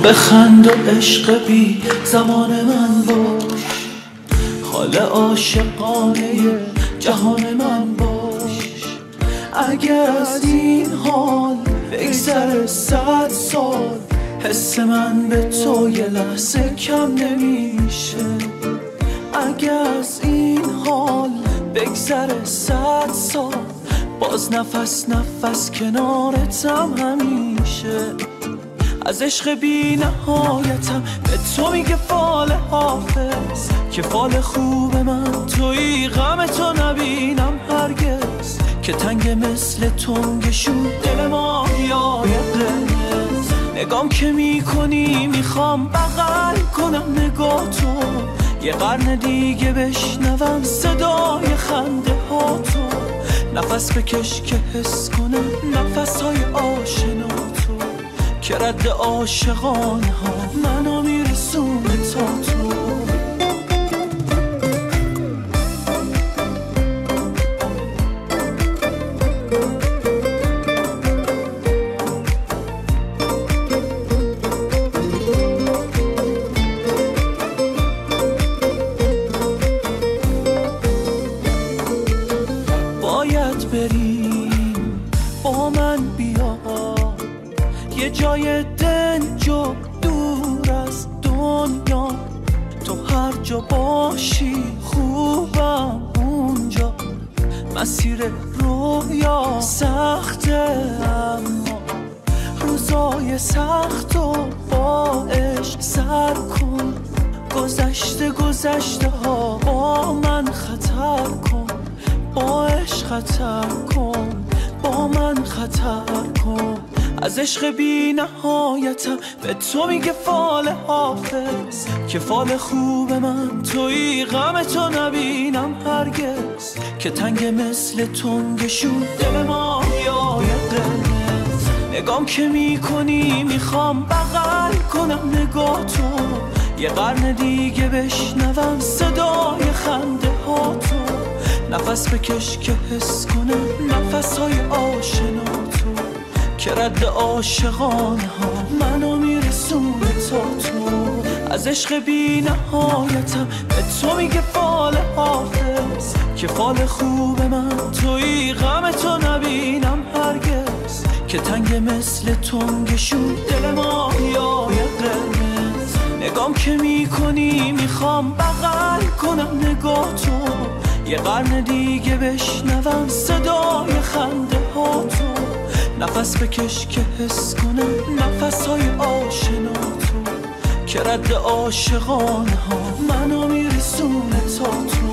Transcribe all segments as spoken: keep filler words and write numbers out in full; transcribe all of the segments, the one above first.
بخند و عشق بی زمان من باش، حال عاشقانه جهان من باش. اگر از این حال بگذره صد سال، حس من به تو یه لحظه کم نمیشه. اگر از این حال بگذره صد سال، باز نفس نفس کنارتم همیشه. از عشق بی نهایتم به تو میگه فال حافظ، که فال خوب من توی غم تو نبینم هرگز. که تنگ مثل تنگ شد دل ما یای قرمز، نگام که میکنی میخوام بغل کنم نگاه تو. یه قرن دیگه بشنوم صدای خنده ها تو. نفس بکش که حس کنم نفس های آشنا تو، که رد عاشقانه ها منو میرسونه تا تو. باید بریم با من بیا یه جای دنج و دور از دنیا. تو هر جا باشی خوبم اونجا. مسیر رویا سخته اما روزای سخت و با عشق سر کن. گذشته گذشته ها با من خطر کن، با عشق خطر کن، با من خطر کن. از عشق بی نهایتم به تو میگه فال حافظ، که فال خوب من توی غم تو نبینم هرگز. که تنگ مثل تنگ شد دل ما یای قرمز، نگام که میکنی میخوام بغل کنم نگاه تو. یه قرن دیگه بشنوم صدای خنده ها تو. نفس بکش که حس کنم نفس های آشنا تو، که رد عاشقانه ها منو میرسونه تا تو. از عشق بی نهایتم به تو میگه فال حافظ، که فال خوب من توی غم تو نبینم هرگز. که تنگ مثل تنگ شد دل ما یای قرمز، نگام که میکنی میخوام بغل کنم نگاه تو. یه قرن دیگه بشنوم صدای خنده ها تو. نفس بکش که حس کنم نفس های آشنا تو، که رد عاشقانه ها منو میرسونه تا تو.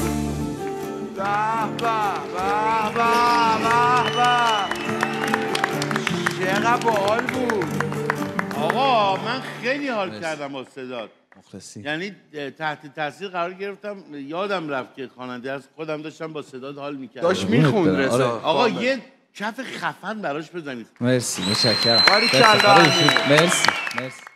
به به به به به به، چقدر باحال بود آقا. من خیلی حال کردم با صدات. مخلصی. یعنی تحت تاثیر قرار گرفتم، یادم رفت که خواننده از خودم داشتم با صدات حال میکردم. داشت میخوند رضا. آقا یه کف خفن براش بزنید. مرسی، متشکرم. باریکلا. مرسی مرسی.